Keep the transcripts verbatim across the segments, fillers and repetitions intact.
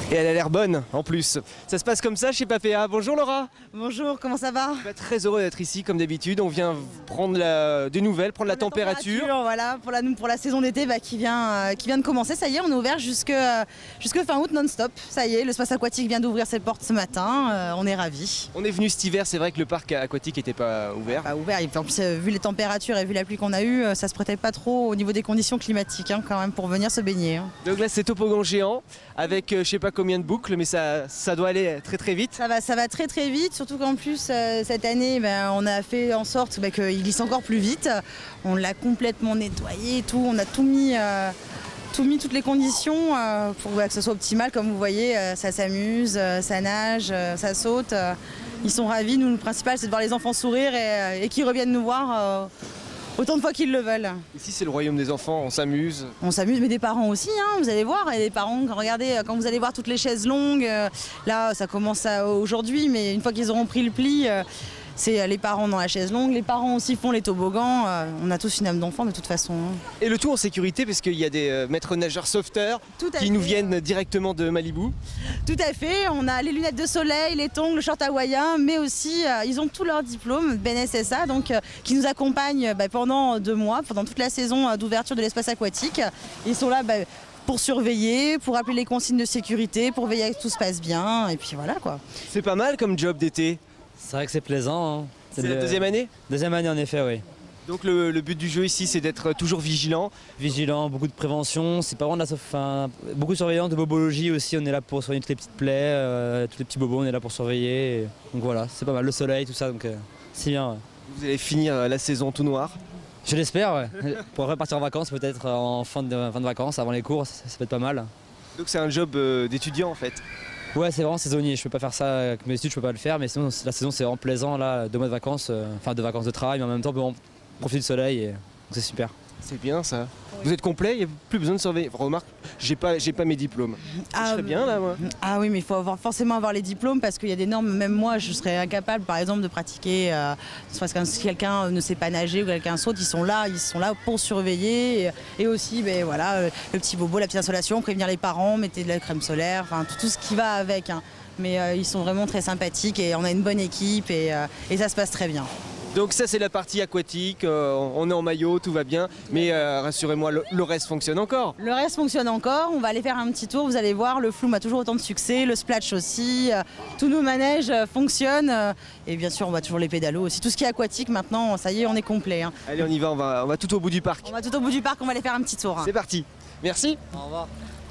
Et elle a l'air bonne en plus. Ça se passe comme ça chez Papéa. Bonjour Laura. Bonjour, comment ça va? Bah, très heureux d'être ici comme d'habitude. On vient prendre la... des nouvelles, prendre la, la température. température. Voilà, pour la, pour la saison d'été bah, qui, vient, euh, qui vient de commencer. Ça y est, on est ouvert jusque, euh, jusque fin août non-stop. Ça y est, l'espace aquatique vient d'ouvrir ses portes ce matin. Euh, on est ravis. On est venu cet hiver, c'est vrai que le parc aquatique n'était pas ouvert. Pas ouvert. En plus, euh, vu les températures et vu la pluie qu'on a eue, euh, ça se prêtait pas trop au niveau des conditions climatiques hein, quand même pour venir se baigner. Hein. Donc là, c'est toboggan géant avec euh, je sais pas combien de boucles, mais ça, ça doit aller très très vite. Ça va, ça va très très vite, surtout qu'en plus euh, cette année, ben, on a fait en sorte ben, qu'il glisse encore plus vite. On l'a complètement nettoyé et tout, on a tout mis, euh, tout mis toutes les conditions euh, pour ben, que ce soit optimal. Comme vous voyez, euh, ça s'amuse, euh, ça nage, euh, ça saute. Euh, ils sont ravis. Nous, le principal, c'est de voir les enfants sourire et, et qu'ils reviennent nous voir. Euh, Autant de fois qu'ils le veulent. Ici c'est le royaume des enfants, on s'amuse. On s'amuse, mais des parents aussi, hein, vous allez voir. Et les parents, regardez, quand vous allez voir toutes les chaises longues, euh, là ça commence aujourd'hui, mais une fois qu'ils auront pris le pli, euh, c'est les parents dans la chaise longue, les parents aussi font les toboggans. Euh, on a tous une âme d'enfant de toute façon. Hein. Et le tout en sécurité parce qu'il y a des euh, maîtres nageurs sauveteurs qui fait. nous viennent directement de Malibu. Tout à fait, on a les lunettes de soleil, les tongs, le short hawaïen, mais aussi euh, ils ont tous leurs diplômes, B N S S A, donc, euh, qui nous accompagnent bah, pendant deux mois, pendant toute la saison euh, d'ouverture de l'espace aquatique. Ils sont là bah, pour surveiller, pour appeler les consignes de sécurité, pour veiller à ce que tout se passe bien, et puis voilà quoi. C'est pas mal comme job d'été. C'est vrai que c'est plaisant. Hein. C'est la deuxième année? Deuxième année en effet, oui. Donc le, le but du jeu ici c'est d'être toujours vigilant. Vigilant, beaucoup de prévention, c'est pas vraiment de la enfin, beaucoup de surveillance, de bobologie aussi, on est là pour surveiller toutes les petites plaies, euh, tous les petits bobos, on est là pour surveiller. Et... donc voilà, c'est pas mal, le soleil, tout ça, donc euh, c'est bien. Ouais. Vous allez finir la saison tout noir? Je l'espère, ouais. Pour repartir en vacances peut-être en fin de, fin de vacances, avant les cours, ça, ça peut être pas mal. Donc c'est un job euh, d'étudiant en fait? Ouais, c'est vraiment saisonnier, je peux pas faire ça avec mes études, je peux pas le faire, mais sinon la saison c'est vraiment plaisant, là, deux mois de vacances, euh, enfin de vacances de travail, mais en même temps on peut profiter du soleil, et c'est super. C'est bien ça. Oui. Vous êtes complet, il n'y a plus besoin de surveiller. Remarque, j'ai pas, j'ai pas mes diplômes. Ah, je serais bien là moi. Ah oui, mais il faut avoir, forcément avoir les diplômes parce qu'il y a des normes, même moi je serais incapable par exemple de pratiquer, euh, parce que si quelqu'un ne sait pas nager ou quelqu'un saute, ils sont là, ils sont là pour surveiller et, et aussi ben, voilà, le petit bobo, la petite insolation, prévenir les parents, mettez de la crème solaire, enfin tout, tout ce qui va avec. Hein. Mais euh, ils sont vraiment très sympathiques et on a une bonne équipe et, euh, et ça se passe très bien. Donc ça c'est la partie aquatique, euh, on est en maillot, tout va bien, mais euh, rassurez-moi, le, le reste fonctionne encore. Le reste fonctionne encore, on va aller faire un petit tour, vous allez voir, le flume a toujours autant de succès, le splash aussi, euh, tous nos manèges euh, fonctionnent, euh, et bien sûr on va toujours les pédalos aussi. Tout ce qui est aquatique maintenant, ça y est, on est complet. Hein. Allez on y va, on va, on va tout au bout du parc. On va tout au bout du parc, on va aller faire un petit tour. Hein. C'est parti, merci. Au revoir.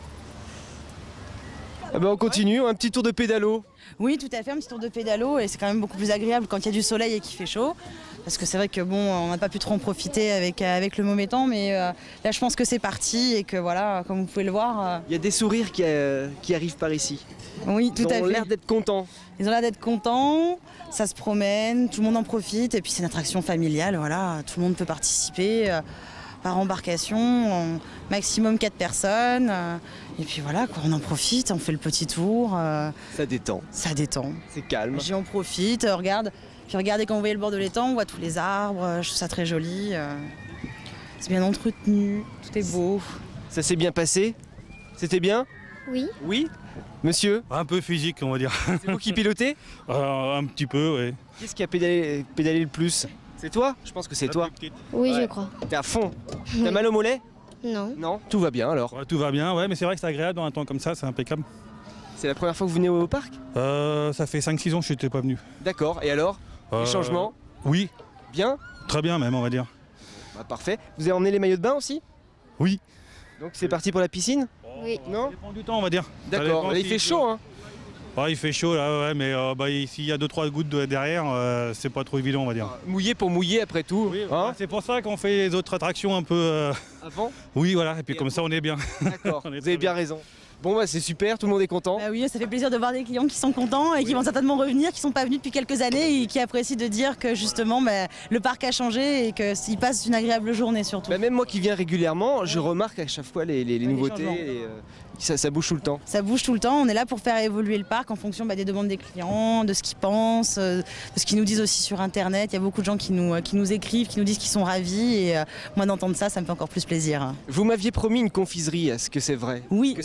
Ah ben on continue, un petit tour de pédalo. Oui, tout à fait, un petit tour de pédalo et c'est quand même beaucoup plus agréable quand il y a du soleil et qu'il fait chaud. Parce que c'est vrai que bon, on n'a pas pu trop en profiter avec, avec le mauvais temps, mais euh, là je pense que c'est parti et que voilà, comme vous pouvez le voir. Euh... Il y a des sourires qui, euh, qui arrivent par ici. Oui, tout à fait. Ils ont l'air d'être contents. Ils ont l'air d'être contents, ça se promène, tout le monde en profite et puis c'est une attraction familiale, voilà, tout le monde peut participer. Euh, par embarcation, maximum quatre personnes. Euh, et puis voilà, quoi, on en profite, on fait le petit tour. Euh, ça détend. Ça détend. C'est calme. J'en profite, euh, regarde. Puis regardez quand vous voyez le bord de l'étang, on voit tous les arbres, euh, je trouve ça très joli. Euh, c'est bien entretenu, tout est beau. Ça s'est bien passé? C'était bien? Oui. Oui? Monsieur? Un peu physique, on va dire. C'est vous qui pilotez? euh, Un petit peu, oui. Qu'est-ce qui a pédalé, pédalé le plus? C'est toi? Je pense que c'est toi. Oui, ouais. je crois. T'es à fond. Oui. T'as mal au mollet? Non. Non? Tout va bien alors? Ouais, tout va bien, ouais, mais c'est vrai que c'est agréable dans un temps comme ça, c'est impeccable. C'est la première fois que vous venez au parc? euh, Ça fait cinq six ans que je n'étais pas venu. D'accord, et alors? euh, Les changements? Oui. Bien? Très bien même, on va dire. Bah, parfait. Vous avez emmené les maillots de bain aussi? Oui. Donc c'est parti pour la piscine? Oui. Non? Ça dépend du temps, on va dire. D'accord, il fait chaud hein? Ouais, il fait chaud là, ouais, mais euh, bah, s'il y a deux trois gouttes de, derrière, euh, c'est pas trop évident, on va dire. Mouillé pour mouiller après tout. Oui, hein ouais, c'est pour ça qu'on fait les autres attractions un peu. Euh... Avant? Oui, voilà, et puis et comme avant. ça on est bien. D'accord, On est vous avez bien raison. Bon bah c'est super, tout le monde est content. Bah oui, ça fait plaisir de voir des clients qui sont contents et oui. qui vont certainement revenir, qui ne sont pas venus depuis quelques années et qui apprécient de dire que justement bah, le parc a changé et qu'ils passent une agréable journée surtout. Bah, même moi qui viens régulièrement, je remarque à chaque fois les, les, les ouais, nouveautés, les, euh, ça, ça bouge tout le temps. Ça bouge tout le temps, on est là pour faire évoluer le parc en fonction bah, des demandes des clients, de ce qu'ils pensent, euh, de ce qu'ils nous disent aussi sur internet. Il y a beaucoup de gens qui nous, euh, qui nous écrivent, qui nous disent qu'ils sont ravis et euh, moi d'entendre ça, ça me fait encore plus plaisir. Vous m'aviez promis une confiserie, est-ce que c'est vrai? Oui. Que ce sera fait?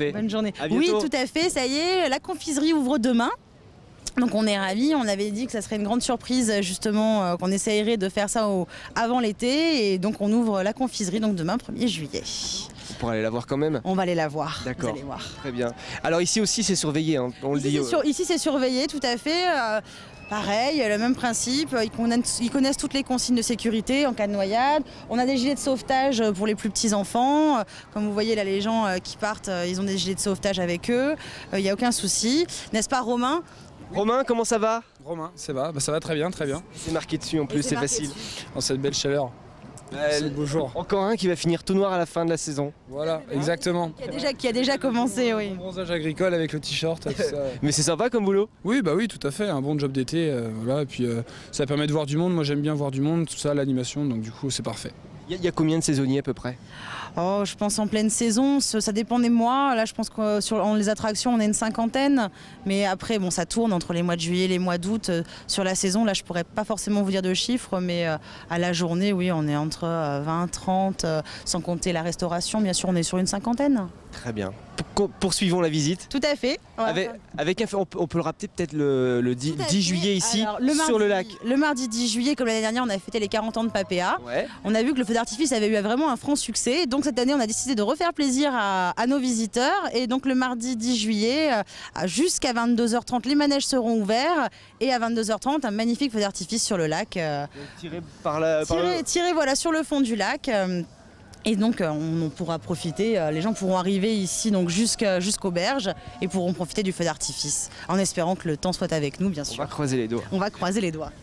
journée. Bonne journée. À Oui, bientôt. tout à fait, ça y est, la confiserie ouvre demain. Donc on est ravis, on avait dit que ça serait une grande surprise justement, euh, qu'on essayerait de faire ça au, avant l'été. Et donc on ouvre la confiserie donc demain premier juillet. Pour aller la voir quand même. On va aller la voir. D'accord. Vous allez voir. Très bien. Alors ici aussi c'est surveillé, hein, on le Ici, dit. c'est euh, sur- ici, c'est surveillé, tout à fait. euh, Pareil, le même principe, ils connaissent, ils connaissent toutes les consignes de sécurité en cas de noyade. On a des gilets de sauvetage pour les plus petits enfants. Comme vous voyez là, les gens euh, qui partent, euh, ils ont des gilets de sauvetage avec eux. Il n'y a aucun souci. N'est-ce pas Romain? Romain, comment ça va? Romain, ça va, bah, ça va très bien, très bien. C'est marqué dessus en plus, Et c'est marqué facile. dessus. Dans cette belle chaleur, Euh, c'est le beau jour. Encore un qui va finir tout noir à la fin de la saison. Voilà, exactement. Qui a déjà, qui a déjà commencé, oui. Bon bronzage agricole avec le t-shirt, tout ça. Mais c'est sympa comme boulot. Oui, bah oui, tout à fait, un bon job d'été, euh, voilà. Et puis euh, ça permet de voir du monde. Moi, j'aime bien voir du monde, tout ça, l'animation, donc du coup, c'est parfait. Il y, y a combien de saisonniers à peu près? Oh, je pense en pleine saison, ça ça dépend des mois. Là, je pense que sur en les attractions, on est une cinquantaine. Mais après, bon, ça tourne entre les mois de juillet et les mois d'août. Euh, Sur la saison, là, je pourrais pas forcément vous dire de chiffres, mais euh, à la journée, oui, on est entre euh, vingt, trente, euh, sans compter la restauration. Bien sûr, on est sur une cinquantaine. Très bien. Pour- poursuivons la visite. Tout à fait. On va Avec, faire- avec un, on, peut, on peut le rappeler peut-être le, le dix, Tout à dix fait. juillet ici, Alors, le sur le lac. mardi- Le mardi dix juillet, comme l'année dernière, on a fêté les quarante ans de Papéa. Ouais. On a vu que le feu d'artifice avait eu vraiment un franc succès. Donc cette année, on a décidé de refaire plaisir à, à nos visiteurs. Et donc le mardi dix juillet, euh, à- jusqu'à vingt-deux heures trente, les manèges seront ouverts. Et à vingt-deux heures trente, un magnifique feu d'artifice sur le lac. euh, Tiré par la. par tiré, le- tiré, voilà, sur le fond du lac. euh, Et donc euh, on, on pourra profiter, euh, les gens pourront arriver ici donc jusqu'à- jusqu'aux berges et pourront profiter du feu d'artifice. En espérant que le temps soit avec nous, bien On sûr. va croiser les doigts. On va croiser les doigts.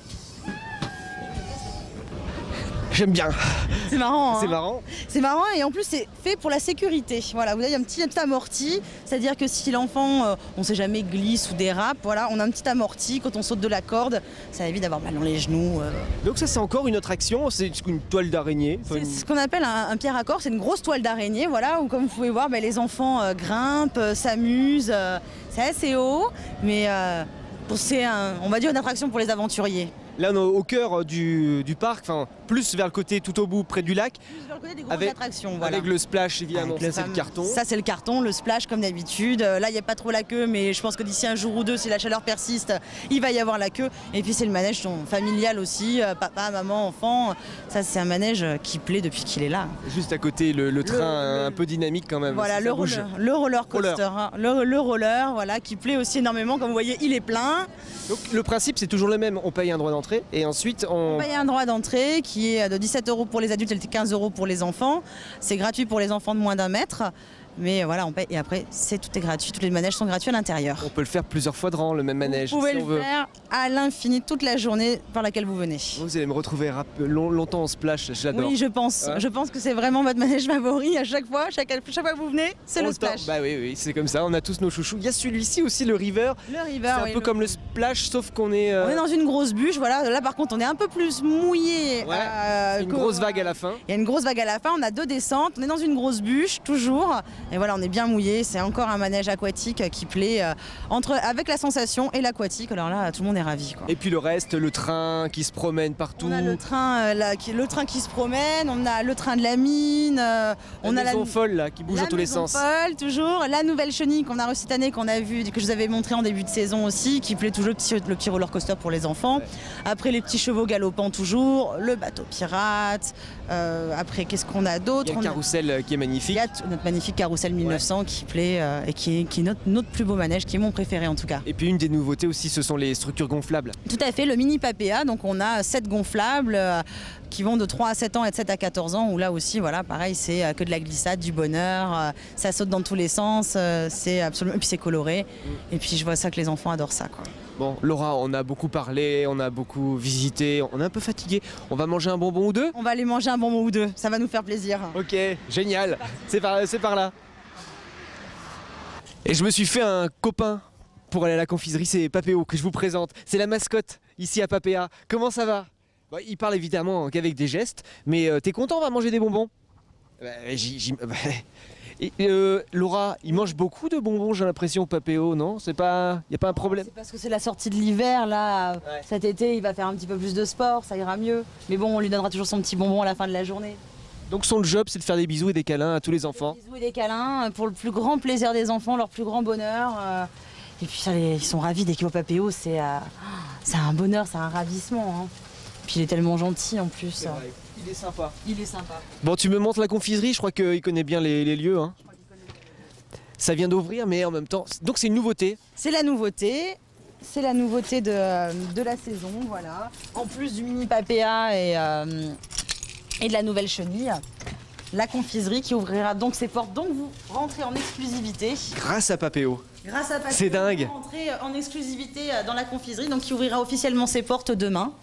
J'aime bien. C'est marrant, hein. C'est marrant. C'est marrant et en plus c'est fait pour la sécurité. Voilà, vous avez un petit, un petit amorti, c'est-à-dire que si l'enfant, euh, on sait jamais, glisse ou dérape, voilà, on a un petit amorti quand on saute de la corde, ça évite d'avoir mal dans les genoux. euh. Donc ça c'est encore une autre action, c'est une toile d'araignée. Enfin, C'est une- ce qu'on appelle un, un pierre à corps, c'est une grosse toile d'araignée, voilà, où comme vous pouvez voir, ben, les enfants euh, grimpent, euh, s'amusent, euh, c'est assez haut, mais euh, bon, c'est un- on va dire une attraction pour les aventuriers. Là on est au cœur euh, du, du parc, enfin plus vers le côté tout au bout, près du lac, Plus vers le côté des grosses Avec- attractions, voilà. avec le splash évidemment, Avec ça le c'est le fameux- carton. Ça c'est le carton, le splash comme d'habitude. Euh, Là il n'y a pas trop la queue, mais je pense que d'ici un jour ou deux, si la chaleur persiste, il va y avoir la queue. Et puis c'est le manège donc, familial aussi, euh, papa, maman, enfant. Ça c'est un manège euh, qui plaît depuis qu'il est là. Juste à côté le, le train le- un peu dynamique quand même. Voilà ça, le ça bouge. roller, le roller coaster, hein. le, le roller, voilà, qui plaît aussi énormément. Comme vous voyez, il est plein. Donc le principe c'est toujours le même, on paye un droit d'entrée et ensuite on... On paye un droit d'entrée qui est de dix-sept euros pour les adultes et quinze euros pour les enfants. C'est gratuit pour les enfants de moins d'un mètre. Mais voilà, on paye et après, c'est tout est gratuit. Tous les manèges sont gratuits à l'intérieur. on peut le faire plusieurs fois de rang, le même manège. Vous pouvez si le on veut. faire à l'infini toute la journée par laquelle vous venez. Vous allez me retrouver rap- long- longtemps en splash, j'adore. Oui, je pense. Ouais. Je pense que c'est vraiment votre manège favori à chaque fois. Chaque, chaque fois que vous venez, c'est On le le tord. splash. Bah oui, oui, c'est comme ça, on a tous nos chouchous. Il y a celui-ci aussi, le River. Le river, C'est un oui, peu le- comme le splash, sauf qu'on est... euh, On est dans une grosse bûche, voilà. Là, par contre, on est un peu plus mouillé. Ouais, euh, une qu'au- grosse vague à la fin. Il y a une grosse vague à la fin, on a deux descentes, on est dans une grosse bûche, toujours. Et voilà, on est bien mouillé. C'est encore un manège aquatique qui plaît euh, entre, avec la sensation et l'aquatique. Alors là, tout le monde est ravi, quoi. Et puis le reste, le train qui se promène partout. On a le train, euh, là, qui, le train qui se promène, on a le train de la mine, euh, on la a la maison folle là, qui bouge la dans tous les maison sens. folle, toujours. La nouvelle chenille qu'on a reçue cette année, qu'on a vu, que je vous avais montré en début de saison aussi, qui plaît toujours, le petit, le petit roller coaster pour les enfants. Ouais. Après les petits chevaux galopants toujours, le bateau pirate. Euh, après qu'est-ce qu'on a Il d'autre? y a le On a- carrousel euh, qui est Il magnifique. y a t- notre magnifique carrousel mille neuf cents qui plaît euh, et qui est, qui est notre, notre plus beau manège, qui est mon préféré en tout cas. Et puis une des nouveautés aussi, ce sont les structures gonflables. Tout à fait, le mini Papéa, donc on a sept gonflables euh, qui vont de trois à sept ans et de sept à quatorze ans, où là aussi, voilà, pareil, c'est euh, que de la glissade, du bonheur, euh, ça saute dans tous les sens, euh, c'est absolument, et puis c'est coloré, et puis je vois ça que les enfants adorent ça, quoi. Bon, Laura, on a beaucoup parlé, on a beaucoup visité, on est un peu fatigué. On va manger un bonbon ou deux? On va aller manger un bonbon ou deux, ça va nous faire plaisir. Ok, génial. C'est par, c'est par là. Et je me suis fait un copain pour aller à la confiserie, c'est Papéo que je vous présente. C'est la mascotte ici à Papéa. Comment ça va? Bon, il parle évidemment qu'avec des gestes, mais euh, t'es content, on va manger des bonbons? Bah, j'y- j'y- bah, et, euh, Laura, il mange beaucoup de bonbons, j'ai l'impression, Papéo, non? C'est pas, y a pas un problème? C'est parce que c'est la sortie de l'hiver, là, Ouais. cet été, il va faire un petit peu plus de sport, ça ira mieux. Mais bon, on lui donnera toujours son petit bonbon à la fin de la journée. Donc son job, c'est de faire des bisous et des câlins à tous les enfants. Des bisous et des câlins pour le plus grand plaisir des enfants, leur plus grand bonheur. euh, Et puis ça, les- ils sont ravis dès qu'ils voient Papéo, c'est euh, c'est un bonheur, c'est un ravissement. hein. Puis il est tellement gentil en plus. Il est sympa. Il est sympa. Bon, tu me montres la confiserie, je crois qu'il connaît bien les, les lieux. Hein. Ça vient d'ouvrir, mais en même temps... Donc c'est une nouveauté. C'est la nouveauté. C'est la nouveauté de, de la saison, voilà. En plus du mini papéa et, euh, et de la nouvelle chenille, la confiserie qui ouvrira donc ses portes. Donc vous rentrez en exclusivité. Grâce à Papéo. Grâce à Papéo, C'est dingue. vous rentrez en exclusivité dans la confiserie, donc qui ouvrira officiellement ses portes demain.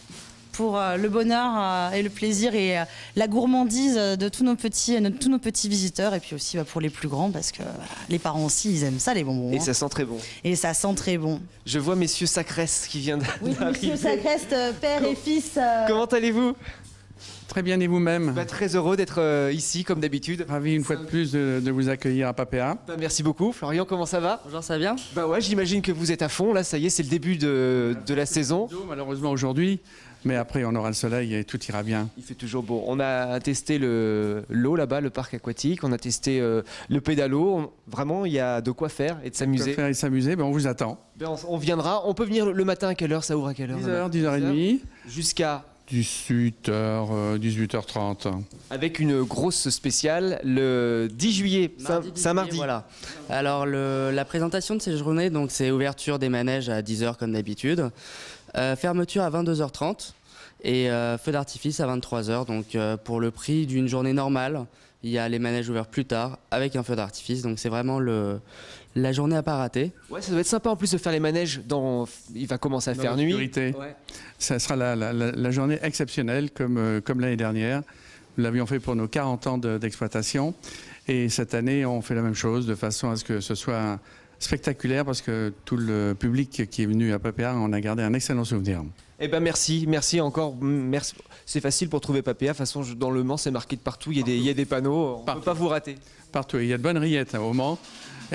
Pour euh, le bonheur euh, et le plaisir et euh, la gourmandise de tous nos petits, de tous nos petits visiteurs. Et puis aussi bah, pour les plus grands, parce que euh, les parents aussi, ils aiment ça, les bonbons. Et hein. ça sent très bon. Et ça sent très bon. Je vois messieurs Sacresse qui vient Oui, d'arriver. monsieur Sacreste, euh, père et fils. euh, Comment allez-vous? Très bien, et vous-même? Bah, très heureux d'être euh, ici, comme d'habitude. Ravi une fois de plus de, de vous accueillir à Papéa. Bah, merci beaucoup. Florian, comment ça va? Bonjour, ça va bien? Bah ouais, j'imagine que vous êtes à fond. Là, ça y est, c'est le début de, de la saison. Malheureusement aujourd'hui, mais après on aura le soleil et tout ira bien. Il fait toujours beau. On a testé le- l'eau là-bas, le parc aquatique. On a testé euh, le pédalo. On- vraiment, il y a de quoi faire et de Pour s'amuser. faire et s'amuser, ben on vous attend. Ben, on, on viendra. On peut venir le matin à quelle heure? Ça ouvre à quelle heure? dix heures, dix heures trente, Jusqu'à... dix-huit heures, dix-huit heures trente. Avec une grosse spéciale le dix juillet. Mardi, C'est un mardi. Voilà. Alors le- la présentation de ces journées, donc c'est ouverture des manèges à dix heures comme d'habitude, euh, fermeture à vingt-deux heures trente et euh, feu d'artifice à vingt-trois heures. Donc euh, pour le prix d'une journée normale, il y a les manèges ouverts plus tard avec un feu d'artifice. Donc c'est vraiment le, la journée à pas rater. Ouais, ça doit être sympa en plus de faire les manèges. Dans... Il va commencer à Dans faire nuit. l'obscurité. Ouais. Ça sera la, la- la- la journée exceptionnelle comme, euh, comme l'année dernière. Nous l'avions fait pour nos quarante ans de- d'exploitation. Et cette année, on fait la même chose de façon à ce que ce soit spectaculaire parce que tout le public qui est venu à Papéa en a gardé un excellent souvenir. Eh ben merci, merci encore. Merci. C'est facile pour trouver Papéa. De toute façon, je- dans le Mans, c'est marqué de partout. Il y a des, il y a des panneaux. On ne peut pas vous rater. Partout. Il y a de bonnes rillettes hein, au Mans. Et,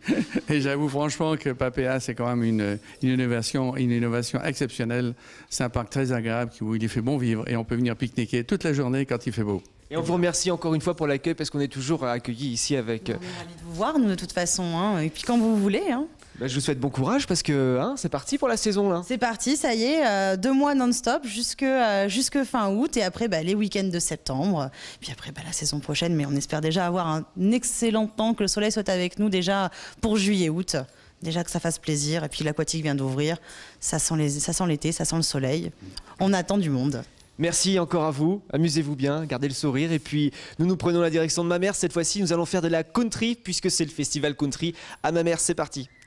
et j'avoue franchement que Papéa, c'est quand même une, une, innovation, une innovation exceptionnelle. C'est un parc très agréable où il y fait bon vivre et on peut venir pique-niquer toute la journée quand il fait beau. Et on vous remercie encore une fois pour l'accueil parce qu'on est toujours accueillis ici avec. On est ravis de vous voir, nous, de toute façon. hein. Et puis quand vous voulez. hein. Bah, je vous souhaite bon courage parce que hein, c'est parti pour la saison là. C'est parti, ça y est, euh, deux mois non-stop jusque, euh, jusque fin août et après bah, les week-ends de septembre. Puis après bah, la saison prochaine, mais on espère déjà avoir un excellent temps, que le soleil soit avec nous déjà pour juillet-août. Déjà que ça fasse plaisir. Et puis l'aquatique vient d'ouvrir, ça sent les- ça sent l'été, ça sent le soleil. On attend du monde. Merci encore à vous, amusez-vous bien, gardez le sourire et puis nous nous prenons la direction de Mamers. Cette fois-ci, nous allons faire de la country puisque c'est le festival country à Mamers. C'est parti.